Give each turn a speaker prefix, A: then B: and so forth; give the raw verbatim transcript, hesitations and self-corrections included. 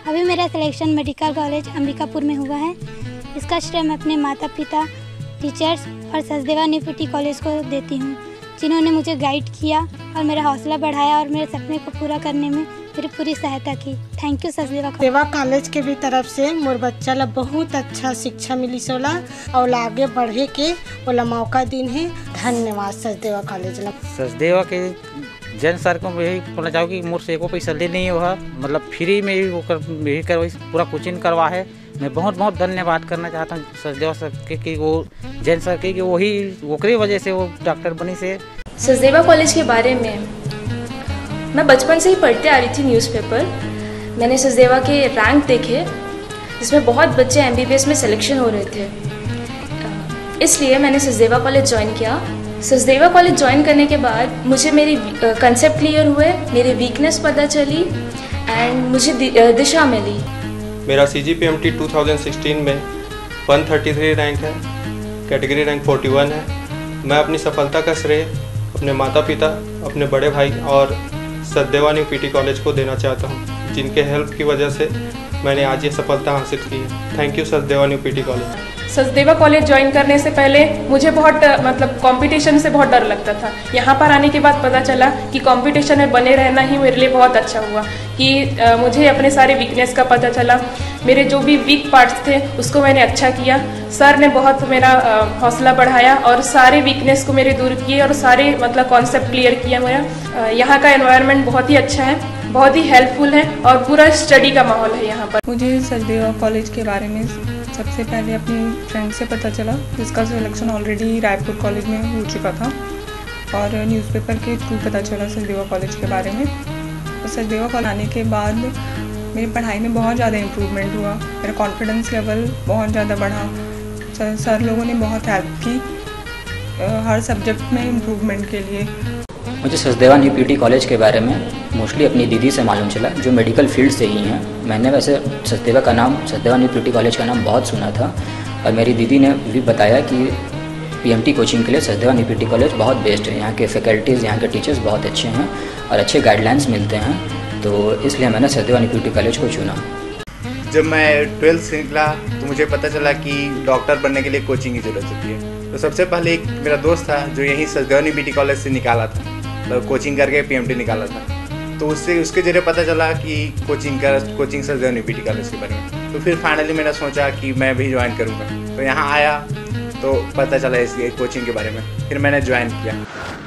A: अभी मेरा selection medical college Ambikapur में हुआ है। इसका श्रेय मैं अपने माता पिता, टीचर्स और Sachdeva new P T college को देती हूँ, जिन्होंने मुझे गाइड किया और मेरा हौसला बढ़ाया और मेरे सपने को पूरा करने में मेरी पूरी सहायता की। Thank you Sachdeva
B: Sachdeva college के भी तरफ से मोर बच्चा ला बहुत अच्छा शिक्षा मिली सोला और आगे बढ़े के बोला मौका दिन है। धन्यवाद सचदेवा कॉलेज ला।
C: सचदेवा के जैन सर को यही बोलना चाहूँ कि मोर से एको पैसा ले नहीं हुआ, मतलब फ्री में ही वो कर यही कर पूरा कोचिंग करवा है। मैं बहुत बहुत धन्यवाद करना चाहता हूँ सचदेवा सर के कि वो जैन सर के कि वही ओकरी वजह से वो डॉक्टर बनी से।
D: सचदेवा कॉलेज के बारे में मैं बचपन से ही पढ़ते आ रही थी न्यूज़पेपर। मैंने सचदेवा के रैंक देखे जिसमें बहुत बच्चे एम बी बी एस में सिलेक्शन हो रहे थे, इसलिए मैंने सचदेवा कॉलेज ज्वाइन किया। सचदेवा कॉलेज ज्वाइन करने के बाद मुझे मेरी कंसेप्ट क्लियर हुए, मेरी वीकनेस पता चली एंड मुझे दिशा मिली।
E: मेरा C G P M T two thousand sixteen में एक सौ तैंतीस रैंक है, कैटेगरी रैंक इकतालीस है। मैं अपनी सफलता का श्रेय अपने माता पिता, अपने बड़े भाई और Sachdeva new P T college को देना चाहता हूँ, जिनके हेल्प की वजह से मैंने आज ये सफलता हासिल की है। Thank you Sachdeva new P T college.
F: Sachdeva college join करने से पहले मुझे बहुत मतलब कंपटीशन से बहुत डर लगता था। यहाँ पर आने के बाद पता चला कि कंपटीशन में बने रहना ही मेरे लिए बहुत अच्छा हुआ कि आ, मुझे अपने सारे वीकनेस का पता चला। मेरे जो भी वीक पार्ट्स थे उसको मैंने अच्छा किया। सर ने बहुत मेरा हौसला बढ़ाया और सारे वीकनेस को मेरे दूर किए और सारे मतलब कॉन्सेप्ट क्लियर किया मेरा। यहाँ का एनवायरनमेंट बहुत ही अच्छा है, बहुत ही हेल्पफुल है और पूरा स्टडी का माहौल है यहाँ पर।
G: मुझे सचदेवा कॉलेज के बारे में सबसे पहले अपनी फ्रेंड से पता चला, जिसका सिलेक्शन ऑलरेडी रायपुर कॉलेज में हो चुका था, और न्यूज़पेपर के थ्रू पता चला सचदेवा कॉलेज के बारे में। और सचदेवा कॉलेज आने के बाद मेरी पढ़ाई में बहुत ज़्यादा इम्प्रूवमेंट हुआ, मेरा कॉन्फिडेंस लेवल बहुत ज़्यादा बढ़ा। सर, सर लोगों ने बहुत हेल्प की हर सब्जेक्ट में इम्प्रूवमेंट के लिए।
H: मुझे Sachdeva new P T college के बारे में मोस्टली अपनी दीदी से मालूम चला, जो मेडिकल फील्ड से ही हैं। मैंने वैसे सचदेवा का नाम, Sachdeva new P T college का नाम बहुत सुना था, और मेरी दीदी ने भी बताया कि पी एम टी कोचिंग के लिए Sachdeva new P T college बहुत बेस्ट है। यहाँ के फैकल्टीज़, यहाँ के टीचर्स बहुत अच्छे हैं और अच्छे गाइडलाइंस मिलते हैं, तो इसलिए मैंने Sachdeva new P T college को चुना।
I: जब मैं ट्वेल्थ से निकला तो मुझे पता चला कि डॉक्टर बनने के लिए कोचिंग की ज़रूरत होती है। तो सबसे पहले एक मेरा दोस्त था जो यहीं Sachdeva new P T college से निकाला था, मतलब कोचिंग करके पी एम टी निकाला था। तो उससे उसके जरिए पता चला कि कोचिंग का coaching Sachdeva new P T college के बारे में। तो फिर फाइनली मैंने सोचा कि मैं भी ज्वाइन करूँगा। तो यहाँ आया तो पता चला इस कोचिंग के बारे में, फिर मैंने ज्वाइन किया।